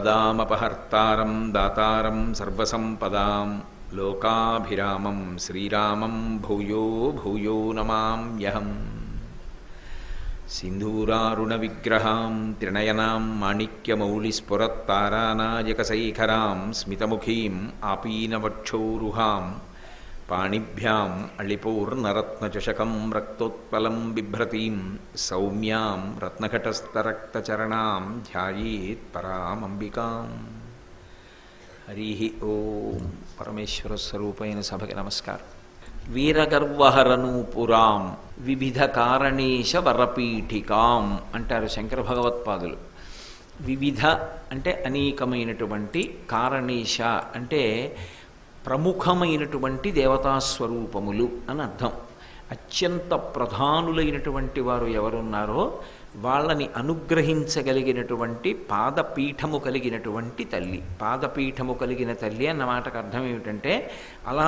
ఆపదామపహర్తారం దాతారం సర్వసంపదాం లోకాభిరామం శ్రీరామం భూయో భూయో నమామ్యహం. సింధూరారుణవిగ్రహాం త్రినయనాం మాణిక్యమౌళిస్ఫురత్తారానాయకశైఖరాం స్మితముఖీం ఆపీనవక్షౌరుహాం పాణిభ్యాం అళిపూర్ణరత్నచషకం రక్తోత్పలం బిభ్రతీం సౌమ్యాం రత్నఘటస్థరక్తచరణాం ధ్యాయేత్ పరామంబికాం. హరి ఓం. పరమేశ్వర స్వరూపైన సభకి నమస్కారం. వీరగర్వహరనూపురాం వివిధ కారణేశ వరపీఠికాం అంటారు శంకర భగవత్పాదులు. వివిధ అంటే అనేకమైనటువంటి, కారణేశ అంటే ప్రముఖమైనటువంటి దేవతాస్వరూపములు అని అర్థం. అత్యంత ప్రధానులైనటువంటి వారు ఎవరున్నారో వాళ్ళని అనుగ్రహించగలిగినటువంటి పాదపీఠము కలిగినటువంటి తల్లి. పాదపీఠము కలిగిన తల్లి అన్న మాటకు అర్థం ఏమిటంటే అలా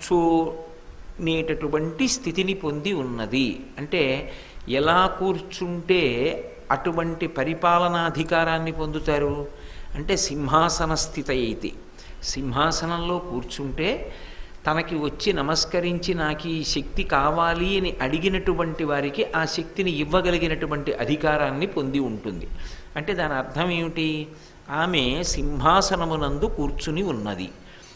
కూర్చోనేటటువంటి స్థితిని పొంది ఉన్నది. అంటే ఎలా కూర్చుంటే అటువంటి పరిపాలనాధికారాన్ని పొందుతారు అంటే సింహాసన స్థిత అయితే, సింహాసనంలో కూర్చుంటే తనకి వచ్చి నమస్కరించి నాకు ఈ శక్తి కావాలి అని అడిగినటువంటి వారికి ఆ శక్తిని ఇవ్వగలిగినటువంటి అధికారాన్ని పొంది ఉంటుంది. అంటే దాని అర్థం ఏమిటి? ఆమె సింహాసనమునందు కూర్చుని ఉన్నది.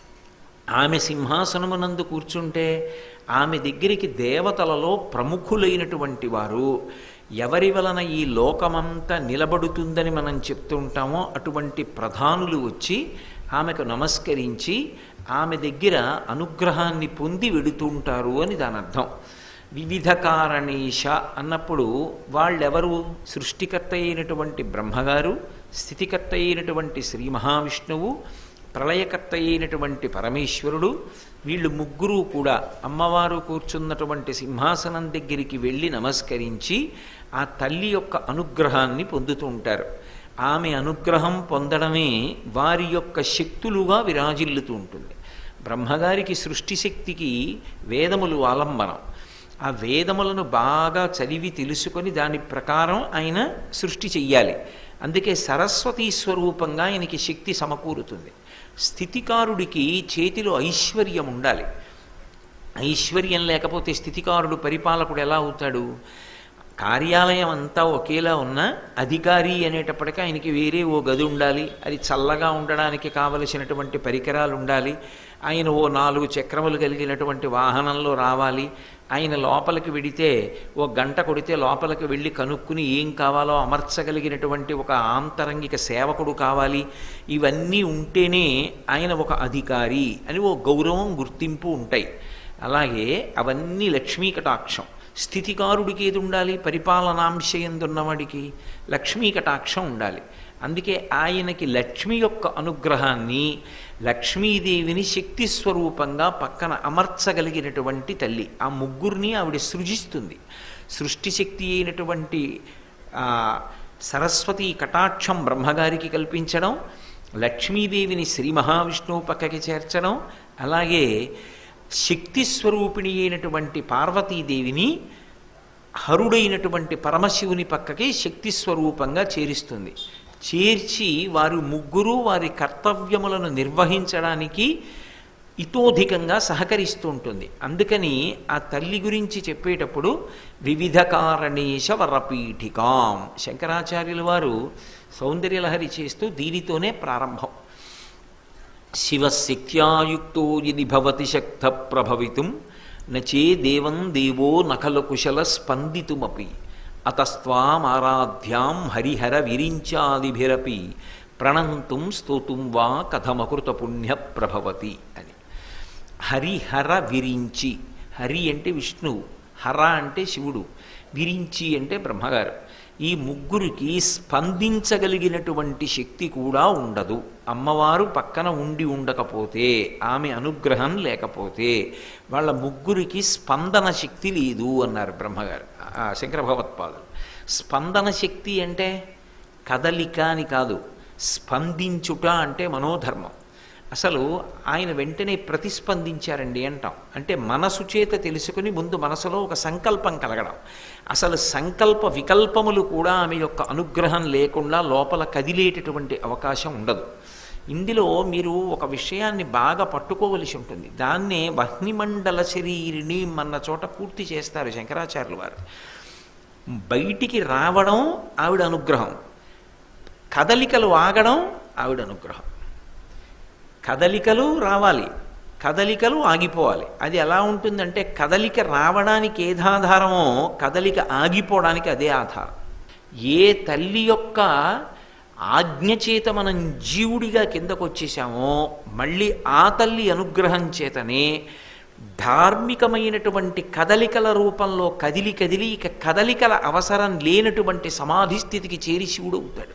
ఆమె సింహాసనమునందు కూర్చుంటే ఆమె దగ్గరికి దేవతలలో ప్రముఖులైనటువంటి వారు, ఎవరి వలన ఈ లోకమంతా నిలబడుతుందని మనం చెప్తుంటామో అటువంటి ప్రధానులు వచ్చి ఆమెకు నమస్కరించి ఆమె దగ్గర అనుగ్రహాన్ని పొంది వెడుతుంటారు అని దాని అర్థం. వివిధ కారణేశ అన్నప్పుడు వాళ్ళెవరు? సృష్టికర్త అయినటువంటి బ్రహ్మగారు, స్థితికర్త అయినటువంటి శ్రీ మహావిష్ణువు, ప్రళయకర్త అయినటువంటి పరమేశ్వరుడు, వీళ్ళు ముగ్గురు కూడా అమ్మవారు కూర్చున్నటువంటి సింహాసనం దగ్గరికి వెళ్ళి నమస్కరించి ఆ తల్లి యొక్క అనుగ్రహాన్ని పొందుతూ ఉంటారు. ఆమె అనుగ్రహం పొందడమే వారి యొక్క శక్తులుగా విరాజిల్లుతూ ఉంటుంది. బ్రహ్మగారికి సృష్టి శక్తికి వేదములు ఆలంబనం. ఆ వేదములను బాగా చదివి తెలుసుకొని దాని ప్రకారం ఆయన సృష్టి చెయ్యాలి. అందుకే సరస్వతీ స్వరూపంగా ఆయనకి శక్తి సమకూరుతుంది. స్థితికారుడికి చేతిలో ఐశ్వర్యం ఉండాలి. ఐశ్వర్యం లేకపోతే స్థితికారుడు పరిపాలకుడు ఎలా అవుతాడు? కార్యాలయం అంతా ఒకేలా ఉన్నా అధికారి అనేటప్పటికీ ఆయనకి వేరే ఓ గది ఉండాలి, అది చల్లగా ఉండడానికి కావలసినటువంటి పరికరాలు ఉండాలి, ఆయన ఓ 4 చక్రములు కలిగినటువంటి వాహనంలో రావాలి, ఆయన లోపలికి వెడితే ఓ గంట కొడితే లోపలికి వెళ్ళి కనుక్కుని ఏం కావాలో అమర్చగలిగినటువంటి ఒక ఆంతరంగిక సేవకుడు కావాలి. ఇవన్నీ ఉంటేనే ఆయన ఒక అధికారి అని ఓ గౌరవం, గుర్తింపు ఉంటాయి. అలాగే అవన్నీ లక్ష్మీ కటాక్షం. స్థితికారుడికి ఏది ఉండాలి? పరిపాలనాంశయందున్నవాడికి లక్ష్మీ కటాక్షం ఉండాలి. అందుకే ఆయనకి లక్ష్మి యొక్క అనుగ్రహాన్ని, లక్ష్మీదేవిని శక్తి స్వరూపంగా పక్కన అమర్చగలిగినటువంటి తల్లి. ఆ ముగ్గురిని ఆవిడ సృజిస్తుంది. సృష్టి శక్తి అయినటువంటి సరస్వతి కటాక్షం బ్రహ్మగారికి కల్పించడం, లక్ష్మీదేవిని శ్రీ మహావిష్ణువు పక్కకి చేర్చడం, అలాగే శక్తి స్వరూపిణి అయినటువంటి పార్వతీదేవిని హరుడైనటువంటి పరమశివుని పక్కకి శక్తి స్వరూపంగా చేరుస్తుంది. చేర్చి వారు ముగ్గురు వారి కర్తవ్యములను నిర్వహించడానికి ఇతోధికంగా సహకరిస్తూ ఉంటుంది. అందుకని ఆ తల్లి గురించి చెప్పేటప్పుడు వివిధ కారణేశ వరపీఠికాం శంకరాచార్యుల వారు సౌందర్యలహరి చేస్తూ దీనితోనే ప్రారంభం. శివశక్త్యాయుక్తో యది భవతి శక్త ప్రభవితుం నచే దేవం దేవో నఖల కుశల స్పందితుమపి అతస్త్వామారాధ్యాం హరిహర విరించాదిభిరపి ప్రణంతుం స్తోతుం వా కథమకృత పుణ్య ప్రభవతి అని. హరిహర విరించి, హరి అంటే విష్ణువు, హర అంటే శివుడు, విరించి అంటే బ్రహ్మగారు. ఈ ముగ్గురికి స్పందించగలిగినటువంటి శక్తి కూడా ఉండదు. అమ్మవారు పక్కన ఉండి ఉండకపోతే, ఆమె అనుగ్రహం లేకపోతే వాళ్ళ ముగ్గురికి స్పందన శక్తి లేదు అన్నారు బ్రహ్మగారు, శంకర భగవత్పాదులు. స్పందన శక్తి అంటే కదలిక అని కాదు, స్పందించుట అంటే మనోధర్మం. అసలు ఆయన వెంటనే ప్రతిస్పందించారండి అంటాం. అంటే మనసు చేత తెలుసుకుని ముందు మనసులో ఒక సంకల్పం కలగడం. అసలు సంకల్ప వికల్పములు కూడా ఆమె యొక్క అనుగ్రహం లేకుండా లోపల కదిలేటటువంటి అవకాశం ఉండదు. ఇందులో మీరు ఒక విషయాన్ని బాగా పట్టుకోవలసి ఉంటుంది. దాన్నే వహ్నిమండల శరీరిణి అన్న చోట పూర్తి చేస్తారు శంకరాచార్యులు వారు. బయటికి రావడం ఆవిడ అనుగ్రహం, కదలికలు ఆగడం ఆవిడ అనుగ్రహం. కదలికలు రావాలి, కదలికలు ఆగిపోవాలి. అది ఎలా ఉంటుందంటే కదలిక రావడానికి ఏదాధారమో కదలిక ఆగిపోవడానికి అదే ఆధారం. ఏ తల్లి యొక్క ఆజ్ఞ చేత మనం జీవుడిగా కిందకు వచ్చేసామో మళ్ళీ ఆ తల్లి అనుగ్రహం చేతనే ధార్మికమైనటువంటి కదలికల రూపంలో కదిలి కదిలి ఇక కదలికల అవసరం లేనటువంటి సమాధి స్థితికి చేరి శివుడు అవుతాడు.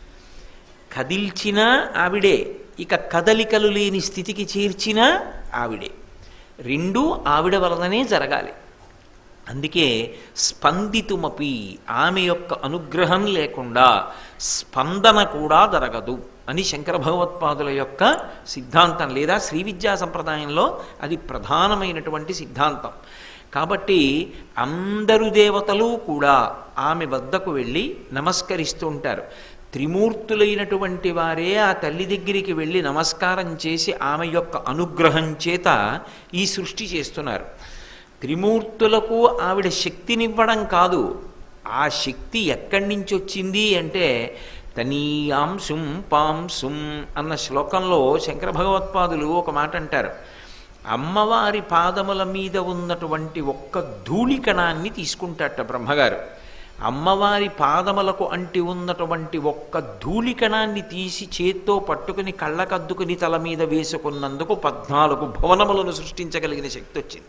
కదిల్చినా ఆవిడే, ఇక కదలికలు లేని స్థితికి చేర్చినా ఆవిడే. రెండూ ఆవిడ వలననే జరగాలి. అందుకే స్పందితుమపి, ఆమె యొక్క అనుగ్రహం లేకుండా స్పందన కూడా జరగదు అని శంకర భగవత్పాదుల యొక్క సిద్ధాంతం, లేదా శ్రీ విద్యా సంప్రదాయంలో అది ప్రధానమైనటువంటి సిద్ధాంతం. కాబట్టి అందరు దేవతలు కూడా ఆమె వద్దకు వెళ్ళి నమస్కరిస్తూ ఉంటారు. త్రిమూర్తులైనటువంటి వారే ఆ తల్లి దగ్గరికి వెళ్ళి నమస్కారం చేసి ఆమె యొక్క అనుగ్రహం చేత ఈ సృష్టి చేస్తున్నారు. త్రిమూర్తులకు ఆవిడ శక్తినివ్వడం కాదు, ఆ శక్తి ఎక్కడి నుంచి వచ్చింది అంటే తనీయాం సుం పాం సుం అన్న శ్లోకంలో శంకర భగవత్పాదులు ఒక మాట అంటారు. అమ్మవారి పాదముల మీద ఉన్నటువంటి ఒక్క ధూళికణాన్ని తీసుకుంటాట బ్రహ్మగారు. అమ్మవారి పాదములకు అంటి ఉన్నటువంటి ఒక్క ధూళికణాన్ని తీసి చేత్తో పట్టుకుని కళ్ళకద్దుకుని తల మీద వేసుకున్నందుకు 14 భువనములను సృష్టించగలిగిన శక్తి వచ్చింది.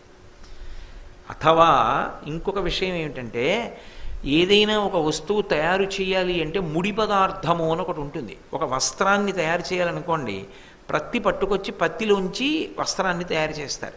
అథవా ఇంకొక విషయం ఏమిటంటే, ఏదైనా ఒక వస్తువు తయారు చేయాలి అంటే ముడి పదార్థము అని ఒకటి ఉంటుంది. ఒక వస్త్రాన్ని తయారు చేయాలనుకోండి, ప్రత్తి పట్టుకొచ్చి పత్తిలోంచి వస్త్రాన్ని తయారు చేస్తారు.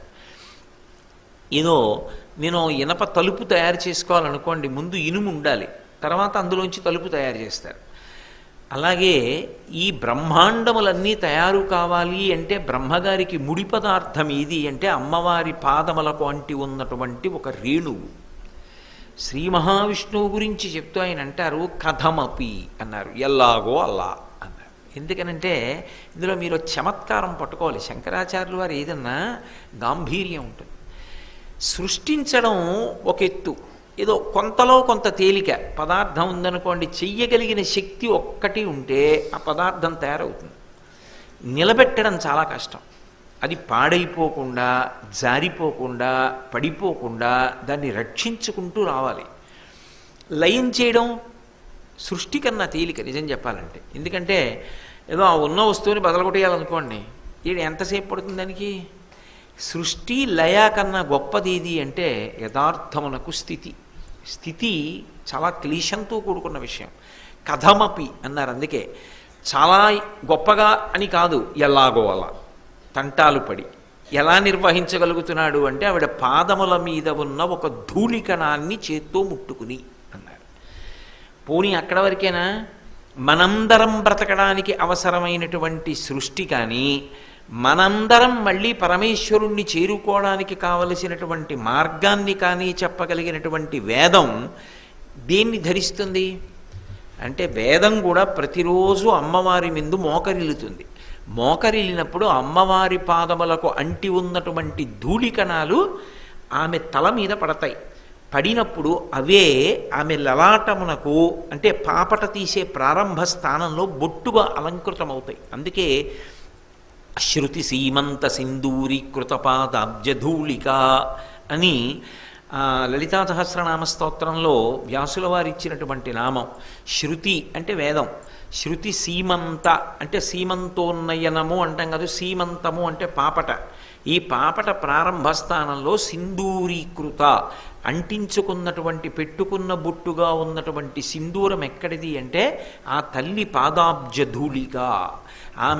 ఏదో నేను ఇనప తలుపు తయారు చేసుకోవాలనుకోండి, ముందు ఇనుము ఉండాలి, తర్వాత అందులోంచి తలుపు తయారు చేస్తారు. అలాగే ఈ బ్రహ్మాండములన్నీ తయారు కావాలి అంటే బ్రహ్మగారికి ముడి పదార్థం ఏది అంటే అమ్మవారి పాదములకు అంటి ఉన్నటువంటి ఒక రేణువు. శ్రీ మహావిష్ణువు గురించి చెప్తూ ఆయన అంటారు కథమపి అన్నారు, ఎల్లాగో అల్లా అన్నారు. ఎందుకనంటే ఇందులో మీరు చమత్కారం పట్టుకోవాలి. శంకరాచార్యులు వారు ఏదన్నా గాంభీర్యం ఉంటుంది. సృష్టించడం ఒక ఎత్తు, ఏదో కొంతలో కొంత తేలిక పదార్థం ఉందనుకోండి, చెయ్యగలిగిన శక్తి ఒక్కటి ఉంటే ఆ పదార్థం తయారవుతుంది. నిలబెట్టడం చాలా కష్టం. అది పాడైపోకుండా, జారిపోకుండా, పడిపోకుండా దాన్ని రక్షించుకుంటూ రావాలి. లయం చేయడం సృష్టి కన్నా తేలిక నిజం చెప్పాలంటే. ఎందుకంటే ఏదో ఆ ఉన్న వస్తువుని బదలగొట్టేయాలనుకోండి, ఇది ఎంతసేపు పడుతుంది దానికి? సృష్టి లయ కన్నా గొప్పది ఏది అంటే యథార్థమునకు స్థితి. స్థితి చాలా క్లీశంతో కూడుకున్న విషయం. కథమపి అన్నారు. అందుకే చాలా గొప్పగా అని కాదు, ఎలాగో అలా తంటాలు పడి ఎలా నిర్వహించగలుగుతున్నాడు అంటే ఆవిడ పాదముల మీద ఉన్న ఒక ధూళికణాన్ని చేత్తో ముట్టుకుని అన్నారు. పోనీ అక్కడ వరకేనా? మనందరం బ్రతకడానికి అవసరమైనటువంటి సృష్టి కానీ, మనందరం మళ్ళీ పరమేశ్వరుణ్ణి చేరుకోవడానికి కావలసినటువంటి మార్గాన్ని కానీ చెప్పగలిగినటువంటి వేదం దేన్ని ధరిస్తుంది అంటే, వేదం కూడా ప్రతిరోజు అమ్మవారి ముందు మోకరిల్లుతుంది. మోకరిల్లినప్పుడు అమ్మవారి పాదములకు అంటి ఉన్నటువంటి ధూళికణాలు ఆమె తల మీద పడతాయి. పడినప్పుడు అవే ఆమె లలాటమునకు అంటే పాపట తీసే ప్రారంభ స్థానంలో బొట్టుగా అలంకృతమవుతాయి. అందుకే శృతి సీమంత సింధూరీకృత పాదాబ్జధూళిక అని లలితా సహస్రనామ స్తోత్రంలో వ్యాసుల వారు ఇచ్చినటువంటి నామం. శృతి అంటే వేదం, శృతి సీమంత అంటే సీమంతోన్నయనము అంటాం కదా, సీమంతము అంటే పాపట. ఈ పాపట ప్రారంభ స్థానంలో సింధూరీకృత అంటించుకున్నటువంటి పెట్టుకున్న బొట్టుగా ఉన్నటువంటి సింధూరం ఎక్కడిది అంటే ఆ తల్లి పాదాబ్జధూళిగా, ఆమె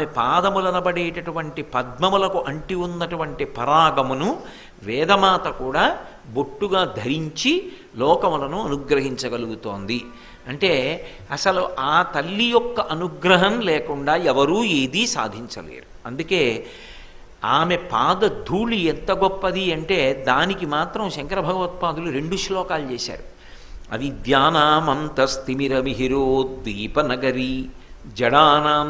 పాదములనబడేటటువంటి పద్మములకు అంటి ఉన్నటువంటి పరాగమును వేదమాత కూడా బొట్టుగా ధరించి లోకములను అనుగ్రహించగలుగుతోంది. అంటే అసలు ఆ తల్లి యొక్క అనుగ్రహం లేకుండా ఎవరూ ఏదీ సాధించలేరు. అందుకే ఆమె పాద ధూళి ఎంత గొప్పది అంటే దానికి మాత్రం శంకర భగవత్పాదులు 2 శ్లోకాలు చేశారు. అవిద్యానామంతస్తిమిరమిహిరోద్దీపనగరీ జడానాం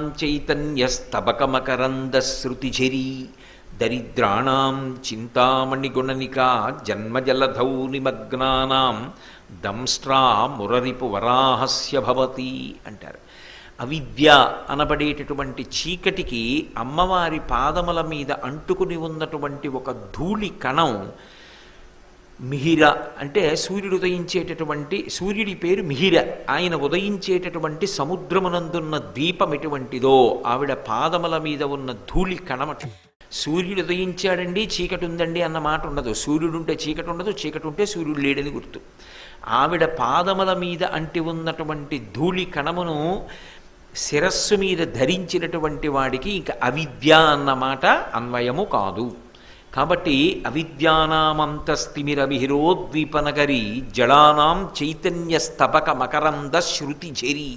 చైతన్యస్తబకమకరందశ్రుతిఝరీ దరిద్రాణాం చింతామణిగుణనికా జన్మజలధౌ నిమగ్నానాం దంష్ట్రా మురరిపు వరాహస్య భవతి అంటారు. అవిద్య అనబడేటటువంటి చీకటికి అమ్మవారి పాదముల మీద అంటుకుని ఉన్నటువంటి ఒక ధూళి కణం, మిహిర అంటే సూర్యుడు ఉదయించేటటువంటి, సూర్యుడి పేరు మిహిర, ఆయన ఉదయించేటటువంటి సముద్రమునందున్న దీపం ఎటువంటిదో ఆవిడ పాదముల మీద ఉన్న ధూళి కణమట. సూర్యుడు ఉదయించాడండి చీకటి ఉందండి అన్న మాట ఉండదు. సూర్యుడు ఉంటే చీకటి ఉండదు, చీకటి ఉంటే సూర్యుడు లేడని గుర్తు. ఆవిడ పాదముల మీద అంటి ఉన్నటువంటి ధూళి కణమును శిరస్సు మీద ధరించినటువంటి వాడికి ఇక అవిద్య అన్నమాట అన్వయము కాదు. కాబట్టి అవిద్యానామంతస్తిమిరమిహిరోద్వీపనగరీ జడానాం చైతన్యస్తబక మకరంద శృతిఝరీ.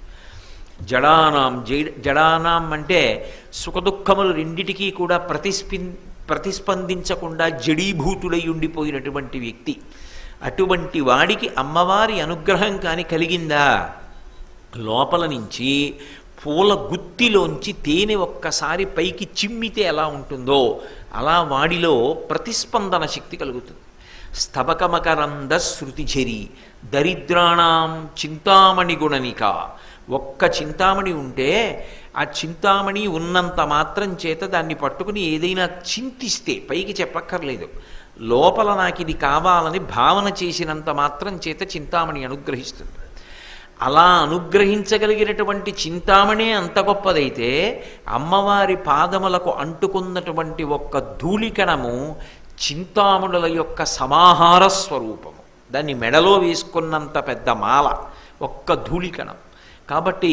జడానాం అంటే సుఖదుఖములు రెండిటికీ కూడా ప్రతిస్పందించకుండా జడీభూతుడై ఉండిపోయినటువంటి వ్యక్తి. అటువంటి వాడికి అమ్మవారి అనుగ్రహం కాని కలిగిందా, లోపల నుంచి పూల గుత్తిలోంచి తేనె ఒక్కసారి పైకి చిమ్మితే ఎలా ఉంటుందో అలా వాడిలో ప్రతిస్పందన శక్తి కలుగుతుంది. స్తబకమకరంద శృతిఝరీ దరిద్రాణం చింతామణి గుణనిక. ఒక్క చింతామణి ఉంటే ఆ చింతామణి ఉన్నంత మాత్రం చేత దాన్ని పట్టుకుని ఏదైనా చింతిస్తే, పైకి చెప్పక్కర్లేదు, లోపల నాకు ఇది కావాలని భావన చేసినంత మాత్రం చేత చింతామణి అనుగ్రహిస్తుంది. అలా అనుగ్రహించగలిగినటువంటి చింతామణి అంత గొప్పదైతే అమ్మవారి పాదములకు అంటుకున్నటువంటి ఒక్క ధూళికణము చింతామణుల యొక్క సమాహార స్వరూపము. దాన్ని మెడలో వేసుకున్నంత పెద్ద మాల ఒక్క ధూళికణం. కాబట్టి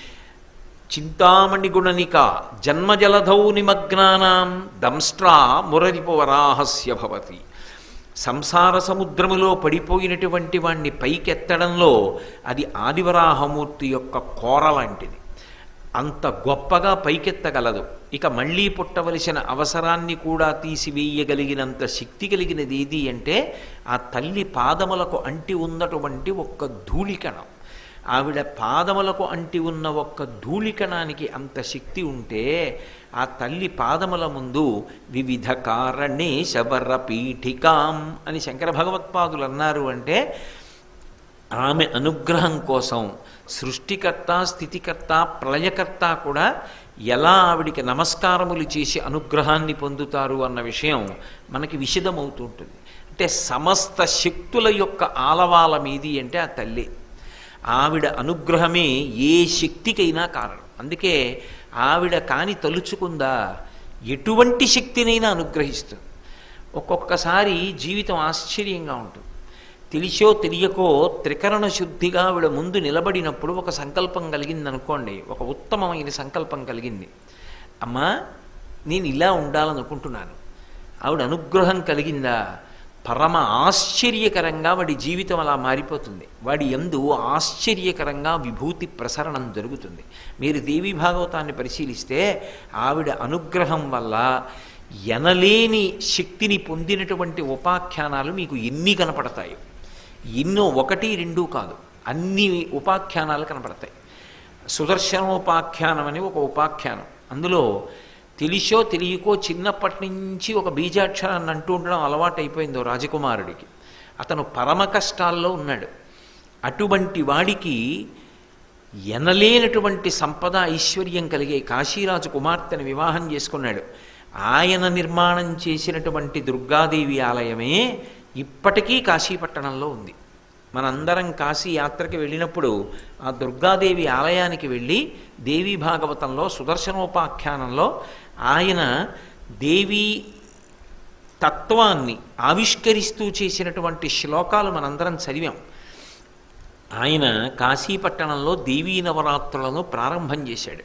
చింతామణి గుణనిక జన్మజలధౌ నిమగ్నానాం దంష్ట్రా మురరిపు వరాహస్య భవతి. సంసార సముద్రములో పడిపోయినటువంటి వాణ్ణి పైకెత్తడంలో అది ఆదివరాహమూర్తి యొక్క కోర లాంటిది. అంత గొప్పగా పైకెత్తగలదు. ఇక మళ్ళీ పుట్టవలసిన అవసరాన్ని కూడా తీసివేయగలిగినంత శక్తి కలిగినది ఏది అంటే ఆ తల్లి పాదములకు అంటి ఉన్నటువంటి ఒక్క ధూళికణం. ఆవిడ పాదములకు అంటి ఉన్న ఒక్క ధూళికణానికి అంత శక్తి ఉంటే ఆ తల్లి పాదముల ముందు వివిధ కారణే శబర పీఠికాం అని శంకర భగవత్పాదులు అన్నారు. అంటే ఆమె అనుగ్రహం కోసం సృష్టికర్త, స్థితికర్త, ప్రళయకర్త కూడా ఎలా ఆవిడికి నమస్కారములు చేసి అనుగ్రహాన్ని పొందుతారు అన్న విషయం మనకి విశదమవుతుంటుంది. అంటే సమస్త శక్తుల యొక్క ఆలవాల మీది అంటే ఆ తల్లి. ఆవిడ అనుగ్రహమే ఏ శక్తికైనా కారణం. అందుకే ఆవిడ కాని తలుచుకుందా ఎటువంటి శక్తినైనా అనుగ్రహిస్తుంది. ఒక్కొక్కసారి జీవితం ఆశ్చర్యంగా ఉంటుంది. తెలిసో తెలియకో త్రికరణ శుద్ధిగా ఆవిడ ముందు నిలబడినప్పుడు ఒక సంకల్పం కలిగిందనుకోండి, ఒక ఉత్తమమైన సంకల్పం కలిగింది. అమ్మా నేను ఇలా ఉండాలనుకుంటున్నాను, ఆవిడ అనుగ్రహం కలిగిందా, పరమ ఆశ్చర్యకరంగా వాడి జీవితం అలా మారిపోతుంది. వాడి యందు ఆశ్చర్యకరంగా విభూతి ప్రసరణం జరుగుతుంది. మీరు దేవీ భాగవతాన్ని పరిశీలిస్తే ఆవిడ అనుగ్రహం వల్ల ఎనలేని శక్తిని పొందినటువంటి ఉపాఖ్యానాలు మీకు ఎన్ని కనపడతాయి. ఎన్నో, 1, 2 కాదు, అన్ని ఉపాఖ్యానాలు కనపడతాయి. సుదర్శనోపాఖ్యానం అని ఒక ఉపాఖ్యానం. అందులో తెలిసో తెలియకో చిన్నప్పటి నుంచి ఒక బీజాక్షరాన్ని అంటూ ఉండడం అలవాటు అయిపోయిందో రాజకుమారుడికి. అతను పరమ కష్టాల్లో ఉన్నాడు. అటువంటి వాడికి ఎనలేనటువంటి సంపద, ఐశ్వర్యం కలిగే కాశీరాజు కుమార్తెను వివాహం చేసుకున్నాడు. ఆయన నిర్మాణం చేసినటువంటి దుర్గాదేవి ఆలయమే ఇప్పటికీ కాశీపట్టణంలో ఉంది. మనందరం కాశీ యాత్రకి వెళ్ళినప్పుడు ఆ దుర్గాదేవి ఆలయానికి వెళ్ళి దేవీ భాగవతంలో సుదర్శనోపాఖ్యానంలో ఆయన దేవీ తత్వాన్ని ఆవిష్కరిస్తూ చేసినటువంటి శ్లోకాలు మనందరం చదివాం. ఆయన కాశీపట్టణంలో దేవీ నవరాత్రులను ప్రారంభం చేశాడు.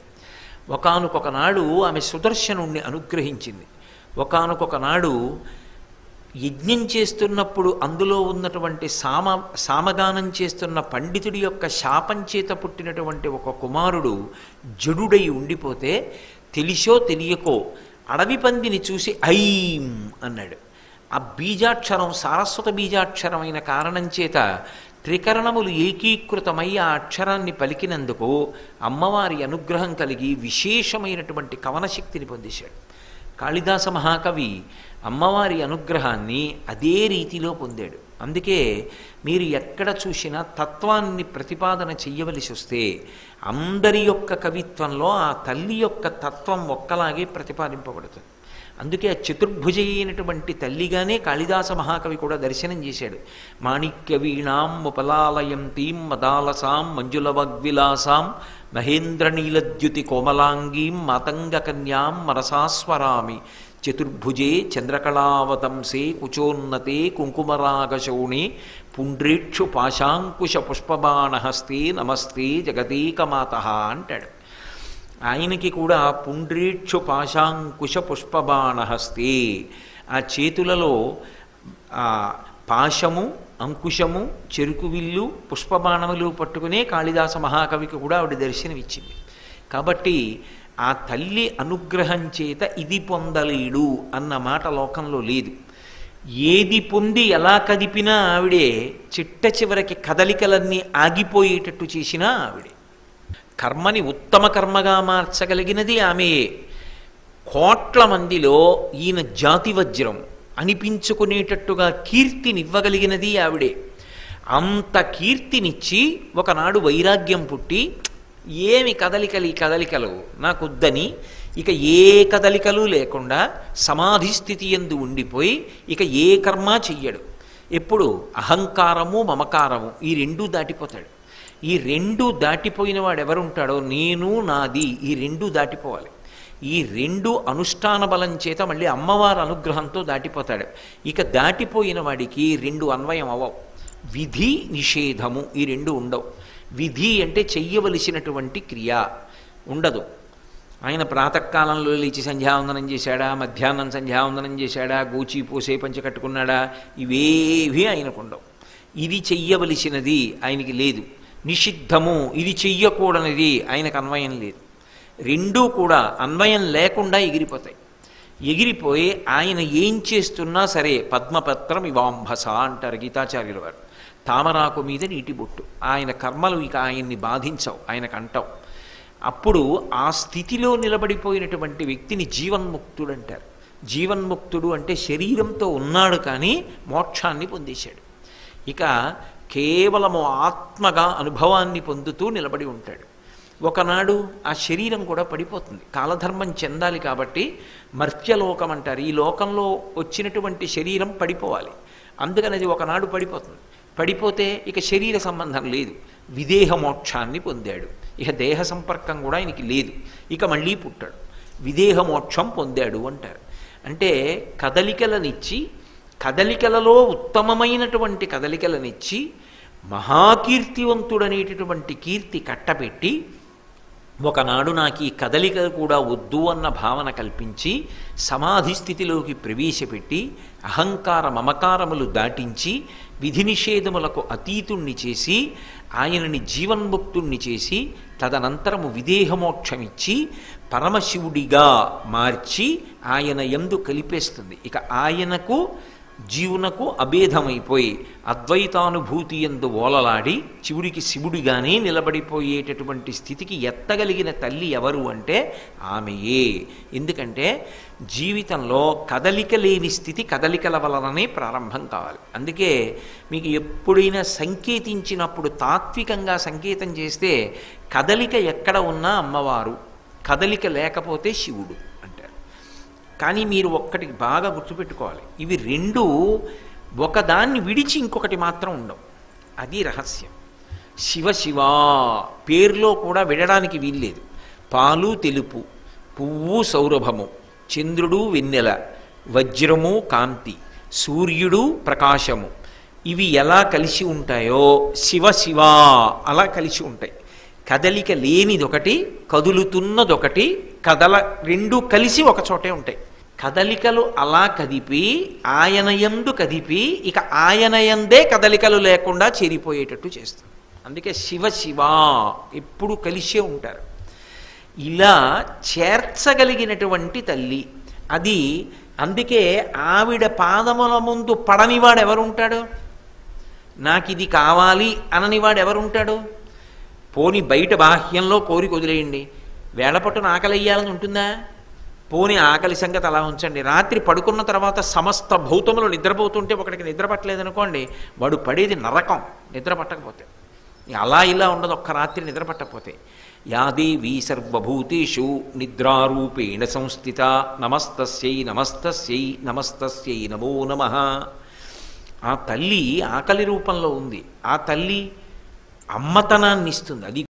ఒకానొక నాడు ఆమె సుదర్శనుణ్ణి అనుగ్రహించింది. ఒకానొక నాడు యజ్ఞం చేస్తున్నప్పుడు అందులో ఉన్నటువంటి సామగానం చేస్తున్న పండితుడి యొక్క శాపం చేత పుట్టినటువంటి ఒక కుమారుడు జడుడై ఉండిపోతే తెలిసో తెలియకో అడవి పందిని చూసి ఐం అన్నాడు. ఆ బీజాక్షరం సారస్వత బీజాక్షరమైన కారణం చేత త్రికరణములు ఏకీకృతమై ఆ అక్షరాన్ని పలికినందుకు అమ్మవారి అనుగ్రహం కలిగి విశేషమైనటువంటి కవనశక్తిని పొందేశాడు. కాళిదాస మహాకవి అమ్మవారి అనుగ్రహాన్ని అదే రీతిలో పొందాడు. అందుకే మీరు ఎక్కడ చూసినా తత్వాన్ని ప్రతిపాదన చెయ్యవలసి వస్తే అందరి యొక్క కవిత్వంలో ఆ తల్లి యొక్క తత్వం ఒక్కలాగే ప్రతిపాదింపబడుతుంది. అందుకే ఆ చతుర్భుజ అయినటువంటి తల్లిగానే కాళిదాస మహాకవి కూడా దర్శనం చేశాడు. మాణిక్య వీణాం ఉపలాలయంతీం మదాలసాం మంజులవగ్విలాసాం మహేంద్రనీలద్యుతి కోమలాంగీం మాతంగ కన్యాం మనసాస్వరామి చతుర్భుజే చంద్రకళావతంసే కుచోన్నతే కుంకుమరాగశోణే పుండ్రేక్షు పాశాంకుశ పుష్పబాణహస్తే నమస్తే జగదేకమాత అంటాడు. ఆయనకి కూడా పుండ్రేక్షు పాశాంకుశ పుష్పబాణహస్తే, ఆ చేతులలో పాశము అంకుశము చెరుకు విల్లు పుష్పబాణములు పట్టుకునే కాళిదాస మహాకవికి కూడా ఆవిడ దర్శనమిచ్చింది. కాబట్టి ఆ తల్లి అనుగ్రహం చేత ఇది పొందలేడు అన్న మాట లోకంలో లేదు. ఏది పొంది ఎలా కదిపినా ఆవిడే, చిట్ట చివరికి కదలికలన్నీ ఆగిపోయేటట్టు చేసినా ఆవిడే. కర్మని ఉత్తమ కర్మగా మార్చగలిగినది ఆమెయే. కోట్ల మందిలో ఈయన జాతి వజ్రం అనిపించుకునేటట్టుగా కీర్తినివ్వగలిగినది ఆవిడే. అంత కీర్తినిచ్చి ఒకనాడు వైరాగ్యం పుట్టి ఏమి కదలికలు నాకొద్దని ఇక ఏ కదలికలు లేకుండా సమాధి స్థితి యందు ఉండిపోయి ఇక ఏ కర్మ చెయ్యడు. ఎప్పుడు అహంకారము మమకారము ఈ రెండూ దాటిపోతాడు. ఈ రెండు దాటిపోయిన వాడు ఎవరుంటాడో నేను నాది ఈ రెండు దాటిపోవాలి. ఈ రెండు అనుష్ఠాన బలం చేత మళ్ళీ అమ్మవారి అనుగ్రహంతో దాటిపోతాడు. ఇక దాటిపోయిన వాడికి రెండు అన్వయం అవ్వవు. విధి నిషేధము ఈ రెండు ఉండవు. విధి అంటే చెయ్యవలసినటువంటి క్రియ ఉండదు. ఆయన ప్రాతకాలంలో లేచి సంధ్యావందనం చేశాడా, మధ్యాహ్నం సంధ్యావందనం చేశాడా, గోచి పూసే పంచ కట్టుకున్నాడా, ఇవేవి ఆయనకు ఉండవు. ఇది చెయ్యవలసినది ఆయనకి లేదు. నిషిద్ధము ఇది చెయ్యకూడనిది ఆయనకు అన్వయం లేదు. రెండూ కూడా అన్వయం లేకుండా ఎగిరిపోతాయి. ఎగిరిపోయి ఆయన ఏం చేస్తున్నా సరే పద్మపత్రం ఇవాంభస అంటారు గీతాచార్యుల వారు. తామరాకు మీద నీటి బొట్టు. ఆయన కర్మలు ఇక ఆయన్ని బాధించవు, ఆయనకు అంటావు. అప్పుడు ఆ స్థితిలో నిలబడిపోయినటువంటి వ్యక్తిని జీవన్ముక్తుడు అంటారు. జీవన్ముక్తుడు అంటే శరీరంతో ఉన్నాడు కానీ మోక్షాన్ని పొందేశాడు. ఇక కేవలము ఆత్మగా అనుభవాన్ని పొందుతూ నిలబడి ఉంటాడు. ఒకనాడు ఆ శరీరం కూడా పడిపోతుంది. కాలధర్మం చెందాలి కాబట్టి మర్త్యలోకం అంటారు. ఈ లోకంలో వచ్చినటువంటి శరీరం పడిపోవాలి. అందుకని అది ఒకనాడు పడిపోతుంది. పడిపోతే ఇక శరీర సంబంధం లేదు, విదేహ మోక్షాన్ని పొందాడు. ఇక దేహ సంపర్కం కూడా ఆయనకి లేదు. ఇక మళ్ళీ పుట్టాడు, విదేహ మోక్షం పొందాడు అంటారు. అంటే కదలికలనిచ్చి, కదలికలలో ఉత్తమమైనటువంటి కదలికలనిచ్చి మహాకీర్తివంతుడనేటటువంటి కీర్తి కట్టబెట్టి ఒకనాడు నాకు ఈ కదలికలు కూడా వద్దు అన్న భావన కల్పించి సమాధి స్థితిలోకి ప్రవేశపెట్టి అహంకార మమకారములు దాటించి విధి నిషేధములకు అతీతుణ్ణి చేసి ఆయనని జీవన్ముక్తుణ్ణి చేసి తదనంతరము విదేహమోక్షమిచ్చి పరమశివుడిగా మార్చి ఆయన యందు కలిపేస్తుంది. ఇక ఆయనకు జీవునకు అభేదమైపోయి అద్వైతానుభూతి యందు ఓలలాడి శివుడికి శివుడిగానే నిలబడిపోయేటటువంటి స్థితికి ఎత్తగలిగిన తల్లి ఎవరు అంటే ఆమెయే. ఎందుకంటే జీవితంలో కదలిక లేని స్థితి కదలికల వలననే ప్రారంభం కావాలి. అందుకే మీకు ఎప్పుడైనా సంకేతించినప్పుడు తాత్వికంగా సంకేతం చేస్తే కదలిక ఎక్కడ ఉన్నా అమ్మవారు, కదలిక లేకపోతే శివుడు అంటారు. కానీ మీరు ఒక్కటి బాగా గుర్తుపెట్టుకోవాలి, ఇవి రెండు ఒకదాన్ని విడిచి ఇంకొకటి మాత్రం ఉండవు. అది రహస్యం. శివ శివ పేరులో కూడా విడడానికి వీల్లేదు. పాలు తెలుపు, పువ్వు సౌరభము, చంద్రుడు వెన్నెల, వజ్రము కాంతి, సూర్యుడు ప్రకాశము, ఇవి ఎలా కలిసి ఉంటాయో శివ శివ అలా కలిసి ఉంటాయి. కదలిక లేనిదొకటి, కదులుతున్నదొకటి, రెండు కలిసి ఒక చోటే ఉంటాయి. కదలికలు అలా కదిపి ఆయనయందు కదిపి ఇక ఆయనయందే కదలికలు లేకుండా చేరిపోయేటట్టు చేస్తుంది. అందుకే శివ శివ ఎప్పుడు కలిసే ఉంటారు. ఇలా చేర్చగలిగినటువంటి తల్లి అది. అందుకే ఆవిడ పాదముల ముందు పడనివాడు ఎవరుంటాడు? నాకు ఇది కావాలి అననివాడు ఎవరుంటాడు? పోని బయట బాహ్యంలో కోరిక వదిలేయండి, వేళపట్టున ఆకలి అయ్యాలని ఉంటుందా? పోని ఆకలి సంగతి అలా ఉంచండి. రాత్రి పడుకున్న తర్వాత సమస్త భౌతములు నిద్రపోతుంటే ఒకటికి నిద్ర పట్టలేదనుకోండి, వాడు పడేది నరకం నిద్ర పట్టకపోతే. అలా ఇలా ఉండదు ఒక్క రాత్రి నిద్ర పట్టకపోతే. యా దేవీ సర్వభూతేషు నిద్రారూపేణ సంస్థిత నమస్తస్యై నమస్తస్యై నమస్తస్యై నమో నమః. ఆ తల్లి ఆకలి రూపంలో ఉంది. ఆ తల్లి అమ్మతనాన్ని ఇస్తుంది. అది